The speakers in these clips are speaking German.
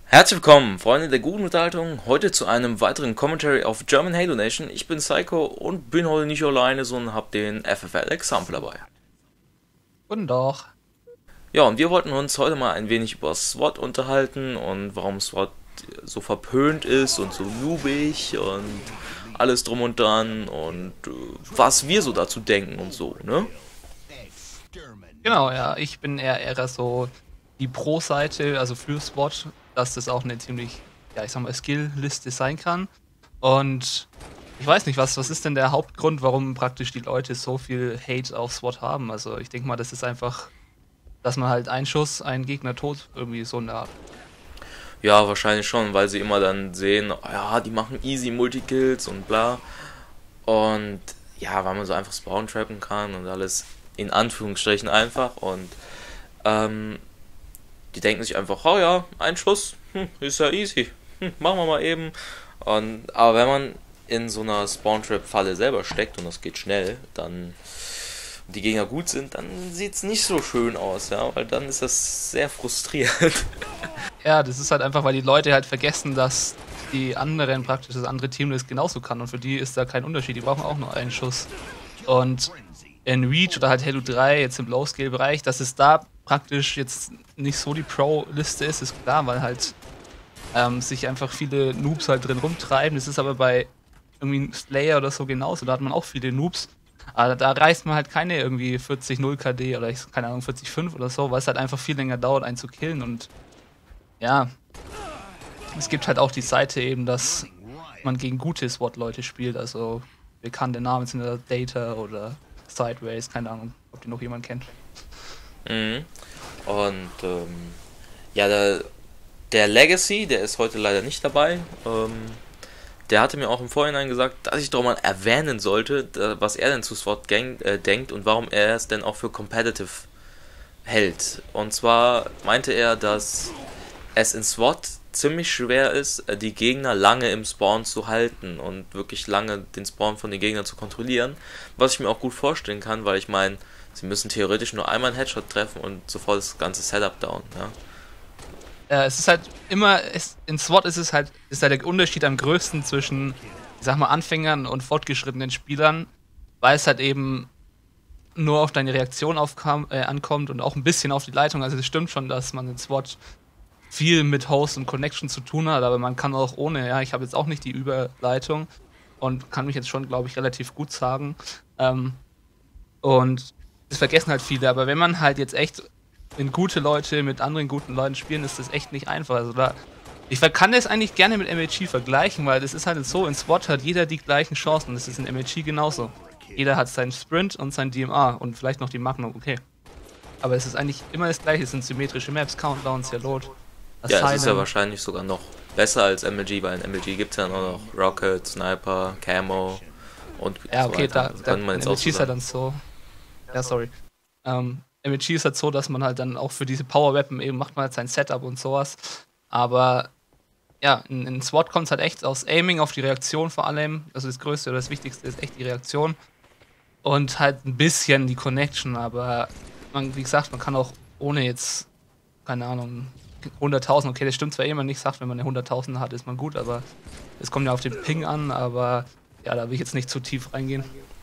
Herzlich willkommen, Freunde der guten Unterhaltung, heute zu einem weiteren Commentary auf German Halo Nation. Ich bin Psycho und bin heute nicht alleine, sondern habe den FFL Example dabei. Guten Tag. Ja, und wir wollten uns heute mal ein wenig über SWAT unterhalten und warum SWAT so verpönt ist und so noobig und alles drum und dran und was wir so dazu denken und so, ne? Genau, ja, ich bin eher so die Pro-Seite, also für SWAT, dass das auch eine ziemlich, ja, ich sag mal, Skill-Liste sein kann. Und ich weiß nicht, was ist denn der Hauptgrund, warum praktisch die Leute so viel Hate auf SWAT haben? Also ich denke mal, das ist einfach, dass man halt einen Schuss, einen Gegner tot, irgendwie so eine Art. Ja, wahrscheinlich schon, weil sie immer dann sehen, ja, die machen easy Multikills und bla. Und ja, weil man so einfach Spawn trappen kann und alles in Anführungsstrichen einfach. Und ähm, die denken sich einfach, oh ja, ein Schuss, ist ja easy, machen wir mal eben. Aber wenn man in so einer Spawn-Trap-Falle selber steckt und das geht schnell, dann die Gegner gut sind, dann sieht es nicht so schön aus, ja, weil dann ist das sehr frustrierend. Ja, das ist halt einfach, weil die Leute halt vergessen, dass die anderen praktisch, das andere Team das genauso kann. Und für die ist da kein Unterschied, die brauchen auch nur einen Schuss. Und in Reach oder halt Halo 3, jetzt im Low-Scale-Bereich, dass es da praktisch jetzt nicht so die Pro-Liste ist klar, weil halt sich einfach viele Noobs halt drin rumtreiben. Das ist aber bei irgendwie Slayer oder so genauso, da hat man auch viele Noobs. Aber da reißt man halt keine irgendwie 40-0 KD oder keine Ahnung 40-5 oder so, weil es halt einfach viel länger dauert, einen zu killen. Und ja, es gibt halt auch die Seite eben, dass man gegen gute SWAT-Leute spielt, also bekannte Namen sind da Data oder Sideways, keine Ahnung, ob die noch jemand kennt. Mhm. Und ja, der Legacy, der ist heute leider nicht dabei. Der hatte mir auch im Vorhinein gesagt, dass ich doch mal erwähnen sollte, was er denn zu SWAT denkt und warum er es denn auch für competitive hält. Und zwar meinte er, dass es in SWAT ziemlich schwer ist, die Gegner lange im Spawn zu halten und wirklich lange den Spawn von den Gegnern zu kontrollieren. Was ich mir auch gut vorstellen kann, weil ich meine, sie müssen theoretisch nur einmal einen Headshot treffen und sofort das ganze Setup down. Ja? Es ist halt immer, in SWAT ist halt der Unterschied am größten zwischen, ich sag mal, Anfängern und fortgeschrittenen Spielern, weil es halt eben nur auf deine Reaktion ankommt und auch ein bisschen auf die Leitung. Also es stimmt schon, dass man in SWAT viel mit Host und Connection zu tun hat, aber man kann auch ohne, ja, ich habe jetzt auch nicht die Überleitung und kann mich jetzt schon, glaube ich, relativ gut sagen. Ähm, und das vergessen halt viele, aber wenn man halt jetzt echt in gute Leute mit anderen guten Leuten spielen, ist das echt nicht einfach. Also ich kann das eigentlich gerne mit MLG vergleichen, weil das ist halt so, in SWAT hat jeder die gleichen Chancen, das ist in MLG genauso. Jeder hat seinen Sprint und sein DMR und vielleicht noch die Magnum, okay. Aber es ist eigentlich immer das gleiche, es sind symmetrische Maps, Countdowns, ja Load. Ja, es ist ja Asylum. wahrscheinlich sogar noch besser als MLG, weil in MLG gibt es ja nur noch Rocket, Sniper, Camo und Ja, so okay, weiter. da, Das da kann man in jetzt auch MLG so ist halt sagen. dann so. Ja, sorry. MLG ist halt so, dass man halt dann auch für diese Power Weapon eben macht man halt sein Setup und sowas. Aber ja, in SWAT kommt es halt echt aus Aiming auf die Reaktion vor allem. Also das Größte oder das Wichtigste ist echt die Reaktion. Und halt ein bisschen die Connection, aber wie gesagt, man kann auch ohne jetzt, keine Ahnung, 100.000, okay, das stimmt zwar immer nicht, sagt, wenn man eine 100.000 hat, ist man gut, aber es kommt ja auf den Ping an, aber ja, da will ich jetzt nicht zu tief reingehen.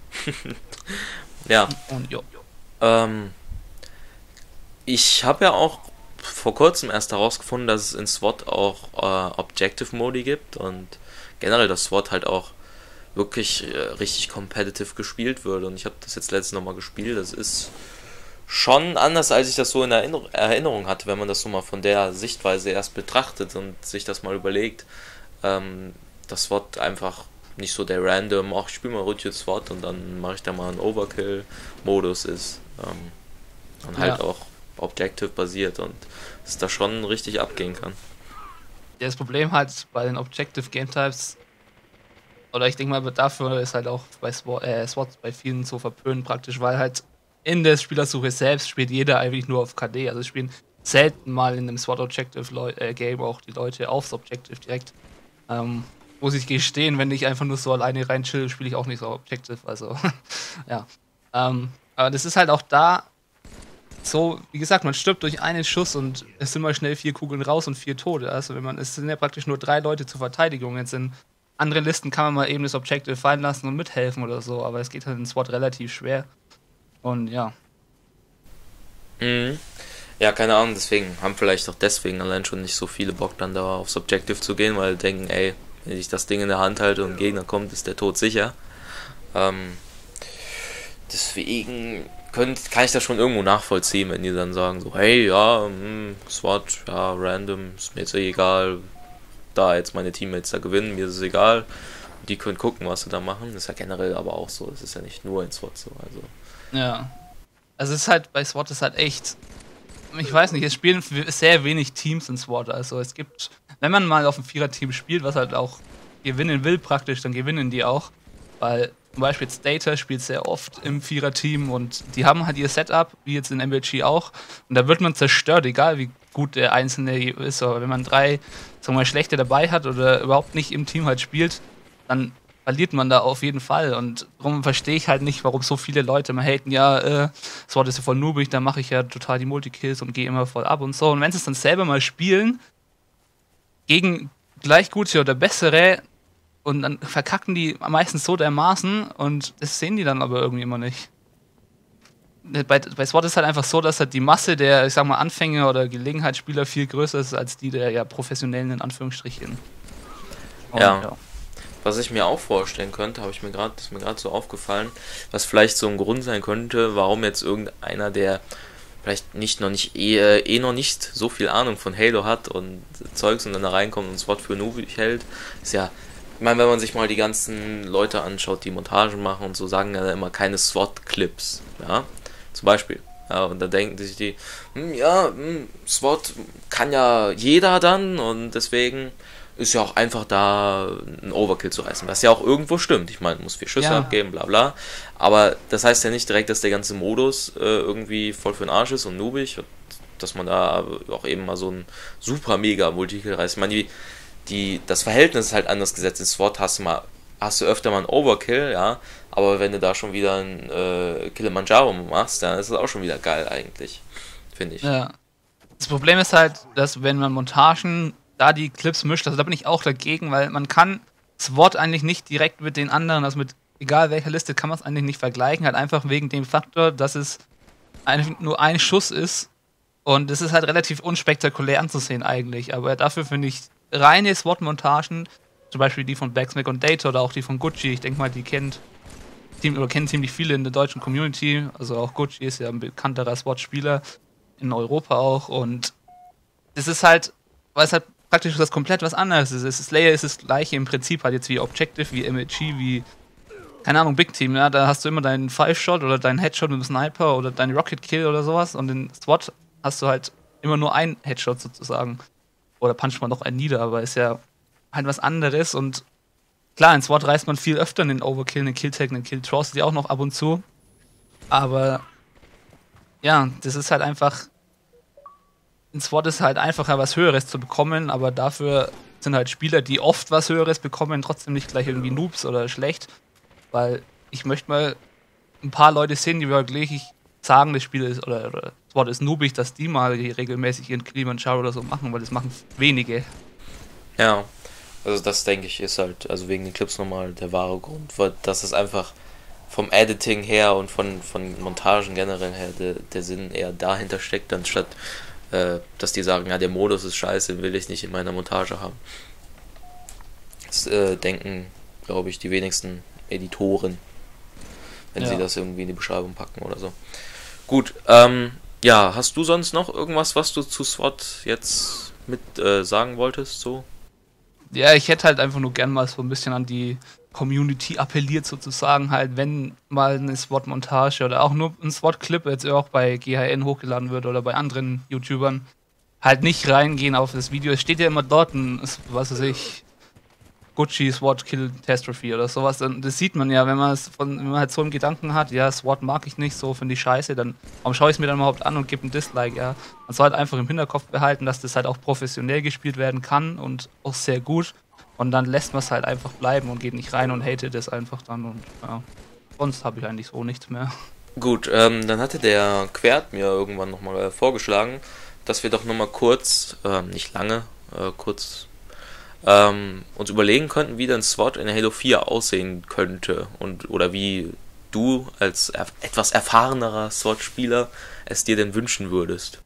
Ja, Und jo. ähm, ich habe ja auch vor kurzem erst herausgefunden, dass es in SWAT auch Objective Modi gibt und generell, dass SWAT halt auch wirklich richtig competitive gespielt wird. Und ich habe das jetzt letztens nochmal gespielt. Das ist schon anders, als ich das so in Erinnerung hatte, wenn man das so mal von der Sichtweise erst betrachtet und sich das mal überlegt. Das SWAT einfach nicht so der random, ach, ich spiele mal Routine SWAT und dann mache ich da mal einen Overkill-Modus ist. Und halt Ja. auch Objective basiert und es da schon richtig abgehen kann. Das Problem halt bei den Objective Game Types, oder ich denke mal, dafür ist halt auch bei SWAT bei vielen so verpönt praktisch, weil halt in der Spielersuche selbst spielt jeder eigentlich nur auf KD. Also es spielen selten mal in einem SWAT Objective Game auch die Leute aufs Objective direkt. Ähm, Muss ich gestehen, wenn ich einfach nur so alleine rein chill, spiele ich auch nicht so Objective. Also ja. Aber das ist halt auch da so, wie gesagt, man stirbt durch einen Schuss und es sind mal schnell 4 Kugeln raus und 4 Tote. Also es sind ja praktisch nur 3 Leute zur Verteidigung. Jetzt in anderen Listen kann man mal eben das Objective fallen lassen und mithelfen oder so, aber es geht halt in SWAT relativ schwer. Und ja. Mhm. Ja, keine Ahnung, deswegen haben vielleicht auch deswegen allein schon nicht so viele Bock dann da aufs Objective zu gehen, weil denken, ey, wenn ich das Ding in der Hand halte und ein Gegner kommt, ist der Tod sicher. Deswegen kann ich das schon irgendwo nachvollziehen, wenn die dann sagen so, hey, ja, SWAT, ja, random, ist mir jetzt egal, da jetzt meine Teammates da gewinnen, mir ist es egal. Die können gucken, was sie da machen. Das ist ja generell aber auch so, das ist ja nicht nur in SWAT so, also. Ja. Also es ist halt, bei SWAT ist halt echt, ich weiß nicht, es spielen sehr wenig Teams in SWAT. Also es gibt, wenn man mal auf ein Vierer-Team spielt, was halt auch gewinnen will praktisch, dann gewinnen die auch. Weil zum Beispiel jetzt Data spielt sehr oft im Vierer-Team und die haben halt ihr Setup, wie jetzt in MLG auch. Und da wird man zerstört, egal wie gut der Einzelne ist. Aber wenn man 3, sagen wir mal, Schlechte dabei hat oder überhaupt nicht im Team halt spielt, dann verliert man da auf jeden Fall. Und darum verstehe ich halt nicht, warum so viele Leute mal haten, ja, SWAT ist ja voll noobig, da mache ich ja total die Multikills und gehe immer voll ab und so. Und wenn sie es dann selber mal spielen, gegen gleich gute oder bessere, und dann verkacken die meistens so dermaßen und das sehen die dann aber irgendwie immer nicht. Bei SWAT ist halt einfach so, dass halt die Masse der, ich sag mal, Anfänger oder Gelegenheitsspieler viel größer ist als die der ja professionellen in Anführungsstrichen. Und, Ja. Was ich mir auch vorstellen könnte, ist mir gerade so aufgefallen, was vielleicht so ein Grund sein könnte, warum jetzt irgendeiner, der vielleicht noch nicht so viel Ahnung von Halo hat und Zeugs und dann da reinkommt und SWAT für noobig hält, ist ja, ich meine, wenn man sich mal die ganzen Leute anschaut, die Montagen machen und so, sagen ja immer keine SWAT-Clips, ja, zum Beispiel. Ja, und dann denken sich die, SWAT kann ja jeder dann und deswegen ist ja auch einfach da einen Overkill zu reißen, was ja auch irgendwo stimmt. Ich meine, muss 4 Schüsse abgeben, bla bla. Aber das heißt ja nicht direkt, dass der ganze Modus irgendwie voll für den Arsch ist und noobig, und dass man da auch eben mal so ein super mega Multikill reißt. Ich meine, das Verhältnis ist halt anders gesetzt. In SWAT hast du öfter mal einen Overkill, ja, aber wenn du da schon wieder einen Kilimanjaro machst, dann ist das auch schon wieder geil eigentlich, finde ich. Ja. Das Problem ist halt, dass wenn man Montagen da die Clips mischt, also da bin ich auch dagegen, weil man kann SWAT eigentlich nicht direkt mit den anderen, also mit egal welcher Liste kann man es eigentlich nicht vergleichen, halt einfach wegen dem Faktor, dass es eigentlich nur ein Schuss ist und es ist halt relativ unspektakulär anzusehen eigentlich, aber dafür finde ich reine SWAT-Montagen, zum Beispiel die von Blacksmack und Data oder auch die von Gucci, ich denke mal, die kennen ziemlich viele in der deutschen Community, also auch Gucci ist ja ein bekannterer SWAT-Spieler in Europa auch und das ist halt, weil es halt praktisch das komplett was anderes ist. Slayer ist das gleiche im Prinzip halt jetzt wie Objective, wie MLG, wie keine Ahnung, Big Team, ja, da hast du immer deinen 5-Shot oder deinen Headshot mit dem Sniper oder deinen Rocket Kill oder sowas und in SWAT hast du halt immer nur einen Headshot sozusagen. Oder puncht man doch einen nieder, aber ist ja halt was anderes und klar, in SWAT reißt man viel öfter einen Overkill, einen Kill-Tag, einen Kill-Atrocity auch noch ab und zu. Aber ja, das ist halt einfach, in SWAT ist halt einfacher, was Höheres zu bekommen, aber dafür sind halt Spieler, die oft was Höheres bekommen, trotzdem nicht gleich irgendwie Noobs oder schlecht, weil ich möchte mal ein paar Leute sehen, die wirklich sagen, das Spiel ist, oder SWAT ist noobig, dass die mal regelmäßig ihren Kilimanjaro oder so machen, weil das machen wenige. Ja, also das denke ich ist halt, also wegen den Clips nochmal der wahre Grund, weil das ist einfach vom Editing her und von Montagen generell her der Sinn eher dahinter steckt, anstatt dass die sagen, ja, der Modus ist scheiße, den will ich nicht in meiner Montage haben. Das denken, glaube ich, die wenigsten Editoren, wenn sie das irgendwie in die Beschreibung packen oder so. Gut, ja, hast du sonst noch irgendwas, was du zu SWAT jetzt mit sagen wolltest, so? Ja, ich hätte halt einfach nur gern mal so ein bisschen an die Community appelliert sozusagen, halt, wenn mal eine SWAT-Montage oder auch nur ein SWAT-Clip jetzt auch bei GHN hochgeladen wird oder bei anderen YouTubern, halt nicht reingehen auf das Video. Es steht ja immer dort ein, was weiß ich, Gucci SWAT Kill Catastrophe oder sowas. Und das sieht man ja, wenn man halt so einen Gedanken hat, ja, SWAT mag ich nicht, so finde ich scheiße, dann warum schaue ich es mir dann überhaupt an und gebe ein Dislike, ja. Man soll halt einfach im Hinterkopf behalten, dass das halt auch professionell gespielt werden kann und auch sehr gut. Und dann lässt man es halt einfach bleiben und geht nicht rein und hatet es einfach dann und ja. Sonst habe ich eigentlich so nichts mehr. Gut, dann hatte der Quert mir irgendwann nochmal vorgeschlagen, dass wir doch nochmal kurz, nicht lange, kurz uns überlegen könnten, wie denn SWAT in Halo 4 aussehen könnte und oder wie du als etwas erfahrenerer SWAT-Spieler es dir denn wünschen würdest.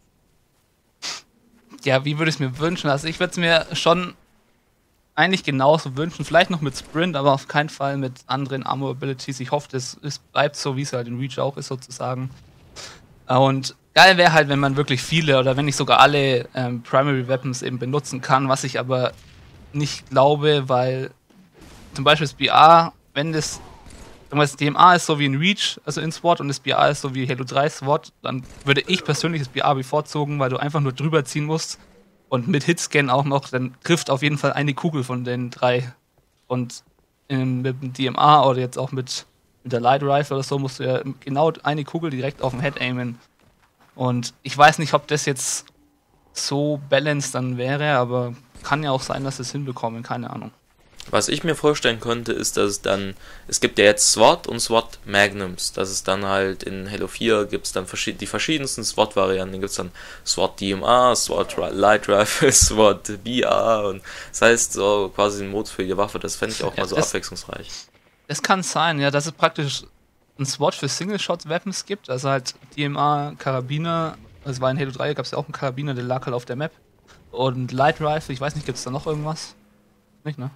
Ja, wie würde ich es mir wünschen? Also ich würde es mir schon eigentlich genauso wünschen, vielleicht noch mit Sprint, aber auf keinen Fall mit anderen Armor-Abilities. Ich hoffe, es bleibt so, wie es halt in Reach auch ist, sozusagen. Und geil wäre halt, wenn man wirklich viele oder wenn nicht sogar alle Primary Weapons eben benutzen kann, was ich aber nicht glaube, weil zum Beispiel das BA, wenn das DMA ist so wie in Reach, also in SWAT, und das BA ist so wie Halo 3 SWAT, dann würde ich persönlich das BA bevorzugen, weil du einfach nur drüber ziehen musst und mit Hitscan auch noch, dann trifft auf jeden Fall eine Kugel von den 3. Und mit dem DMA oder jetzt auch mit der Light Rifle oder so musst du ja genau eine Kugel direkt auf den Head aimen. Und ich weiß nicht, ob das jetzt so balanced dann wäre, aber kann ja auch sein, dass sie es hinbekommen, keine Ahnung. Was ich mir vorstellen könnte, ist, dass es dann, es gibt ja jetzt SWAT und SWAT Magnums, dass es dann halt in Halo 4 gibt es dann die verschiedensten SWAT-Varianten, gibt es dann SWAT DMA, SWAT Light Rifle, SWAT BA und das heißt so quasi ein Modus für die Waffe, das fände ich auch mal so abwechslungsreich. Es kann sein, ja, dass es praktisch ein SWAT für Single-Shot-Weapons gibt, also halt DMA, Karabiner, also war in Halo 3, gab es ja auch einen Karabiner, der lag halt auf der Map. Und Light Rifle, ich weiß nicht, gibt es da noch irgendwas? Nicht, ne?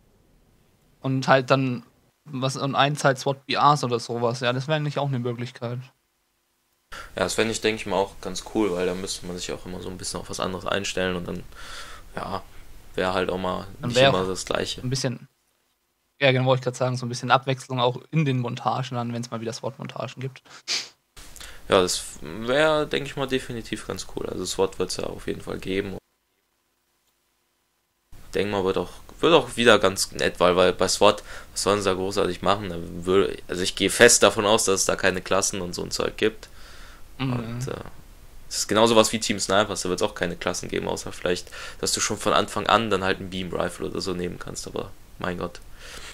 Und halt dann was und eins halt SWAT BRs oder sowas, ja, das wäre nicht auch eine Möglichkeit. Ja, das fände ich, denke ich mal, auch ganz cool, weil da müsste man sich auch immer so ein bisschen auf was anderes einstellen und dann, ja, wäre halt auch mal nicht immer das Gleiche. Ein bisschen, ja, genau, wollte ich gerade sagen, so ein bisschen Abwechslung auch in den Montagen dann, wenn es mal wieder SWAT-Montagen gibt. Ja, das wäre, denke ich mal, definitiv ganz cool. Also SWAT wird es ja auf jeden Fall geben. Ich denke mal, wird auch wieder ganz nett, weil bei SWAT, was sollen sie da großartig machen? Also ich gehe fest davon aus, dass es da keine Klassen und so ein Zeug gibt. Mhm. Und es ist genauso was wie Team Snipers, da wird es auch keine Klassen geben, außer vielleicht, dass du schon von Anfang an dann halt einen Beam Rifle oder so nehmen kannst, aber mein Gott.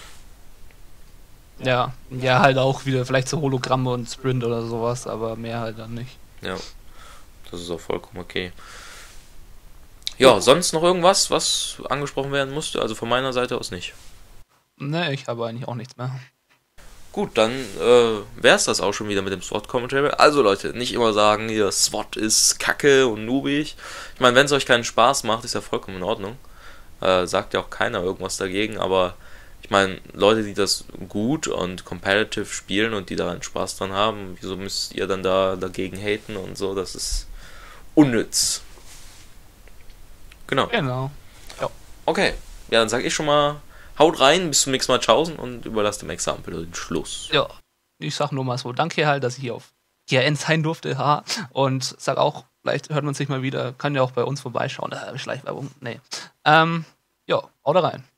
Ja, halt auch wieder vielleicht so Hologramme und Sprint oder sowas, aber mehr halt dann nicht. Ja, das ist auch vollkommen okay. Ja, sonst noch irgendwas, was angesprochen werden musste? Also von meiner Seite aus nicht. Ne, ich habe eigentlich auch nichts mehr. Gut, dann wäre es das auch schon wieder mit dem SWAT-Commentary. Also Leute, nicht immer sagen, hier, SWAT ist kacke und noobig. Ich meine, wenn es euch keinen Spaß macht, ist ja vollkommen in Ordnung. Sagt ja auch keiner irgendwas dagegen, aber ich meine, Leute, die das gut und competitive spielen und die daran Spaß dran haben, wieso müsst ihr dann da dagegen haten und so? Das ist unnütz. Genau. Ja. Okay, ja, dann sag ich schon mal, haut rein, bis zum nächsten Mal, tschaußen und überlasst dem Exempel den Schluss. Ja, ich sag nur mal so, danke halt, dass ich hier auf GRN sein durfte, und sag auch, vielleicht hört man sich mal wieder, kann ja auch bei uns vorbeischauen, Schleichwerbung, nee. Ja, haut rein.